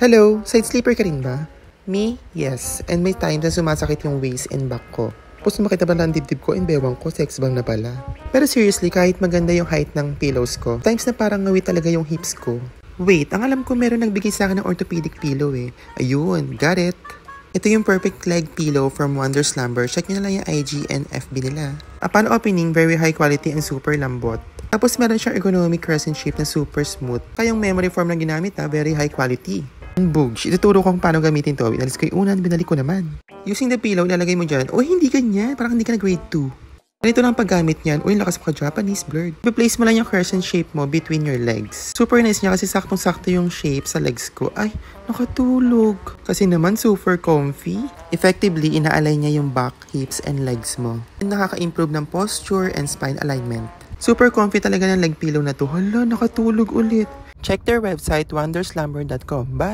Hello, side sleeper ka rin ba? Me? Yes. And may time na sumasakit yung waist and back ko. Tapos makita ba ng dibdib ko and bewang ko, sex bang na pala. Pero seriously, kahit maganda yung height ng pillows ko, times na parang ngawi talaga yung hips ko. Wait, ang alam ko meron nagbigay sa akin ng orthopedic pillow eh. Ayun, got it. Ito yung perfect leg pillow from Wonder Slumber. Check nyo na lang yung IG and FB nila. Upon opening, very high quality and super lambot. Tapos meron siyang ergonomic crescent shape na super smooth. Kaya yung memory foam na ginamit very high quality. Boogs, ituturo ko kung paano gamitin to. Inalis ko yung unan, binalik ko naman. Using the pillow, ilalagay mo dyan. Uy, hindi ganyan. Parang hindi ka na grade 2. Ganito lang paggamit niyan. Uy, lakas mo ka Japanese blurred. I-place mo lang yung crescent shape mo between your legs. Super nice niya kasi saktong-sakto yung shape sa legs ko. Ay, nakatulog. Kasi naman super comfy. Effectively, ina-align niya yung back, hips, and legs mo. And nakaka-improve ng posture and spine alignment. Super comfy talaga ng leg pillow na to. Hala, nakatulog ulit. Check their website, wonderslumber.com. Bye!